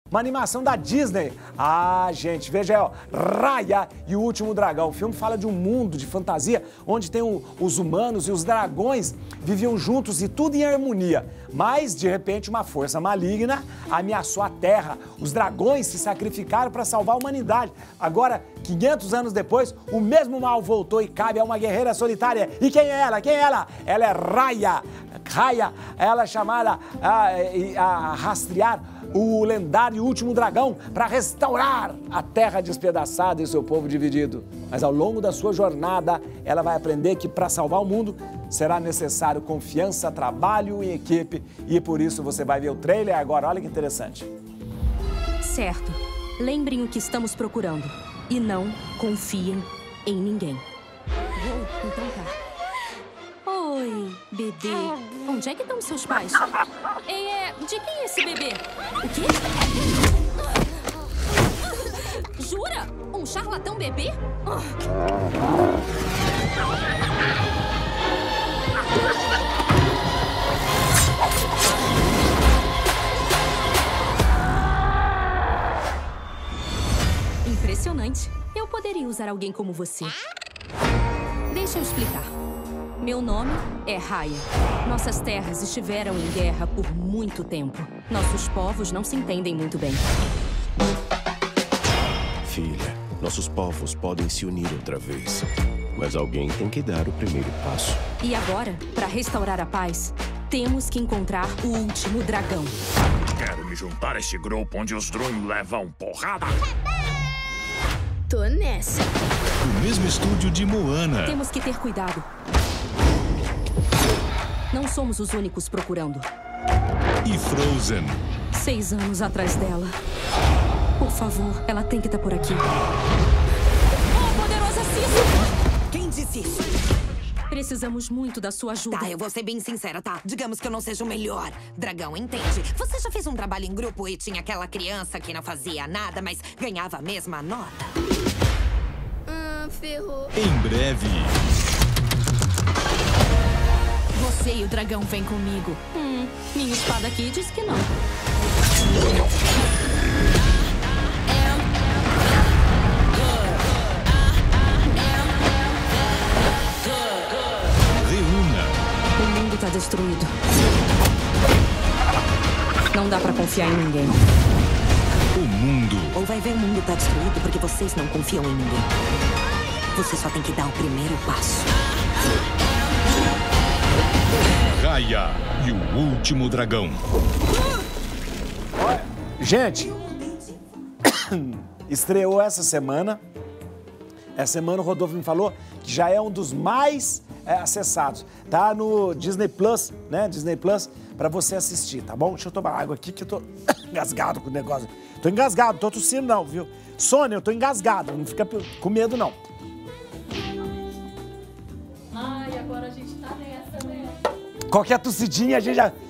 uma animação da Disney. Ah, gente, veja aí, ó, Raya e o Último Dragão. O filme fala de um mundo de fantasia onde tem os humanos e os dragões viviam juntos e tudo em harmonia. Mas, de repente, uma força maligna ameaçou a Terra. Os dragões se sacrificaram para salvar a humanidade. Agora, 500 anos depois, o mesmo mal voltou e cabe a uma guerreira solitária. E quem é ela? Quem é ela? Ela é Raya. Raya, ela é chamada a rastrear o lendário Último Dragão para restaurar a Terra despedaçada e seu povo dividido. Mas ao longo da sua jornada, ela vai aprender que para salvar o mundo será necessário confiança, trabalho e equipe. E por isso você vai ver o trailer agora. Olha que interessante. Certo. Lembrem o que estamos procurando. E não confiem em ninguém. Então tá. Oi, bebê. Onde é que estão seus pais? De quem é esse bebê? O quê? Jura? Um charlatão bebê? Impressionante. Eu poderia usar alguém como você. Deixa eu explicar. Meu nome é Raya. Nossas terras estiveram em guerra por muito tempo. Nossos povos não se entendem muito bem. Filha, nossos povos podem se unir outra vez. Mas alguém tem que dar o primeiro passo. E agora, para restaurar a paz, temos que encontrar o Último Dragão. Quero me juntar a este grupo onde os drones levam porrada. Tô nessa. O mesmo estúdio de Moana. Temos que ter cuidado. Não somos os únicos procurando. E Frozen. 6 anos atrás dela. Por favor, ela tem que estar por aqui. Oh, poderosa Cisne! Quem disse isso? Precisamos muito da sua ajuda. Tá, eu vou ser bem sincera, tá? Digamos que eu não seja o melhor. Dragão, entende? Você já fez um trabalho em grupo e tinha aquela criança que não fazia nada, mas ganhava a mesma nota? Ferrou. Em breve. Você e o dragão vêm comigo. Minha espada aqui diz que não. Reúna. O mundo tá destruído. Não dá pra confiar em ninguém. O mundo. Ou vai ver o mundo tá destruído porque vocês não confiam em ninguém. Você só tem que dar o primeiro passo. Raya e o Último Dragão. Gente, estreou essa semana. Essa semana o Rodolfo me falou que já é um dos mais acessados. Tá no Disney Plus, né? Disney Plus, pra você assistir, tá bom? Deixa eu tomar água aqui que eu tô engasgado com o negócio. Tô engasgado, tô tossindo não, viu? Sônia, eu tô engasgado, não fica com medo não. Ai, agora a gente tá nessa, né? Qualquer tossidinha a gente já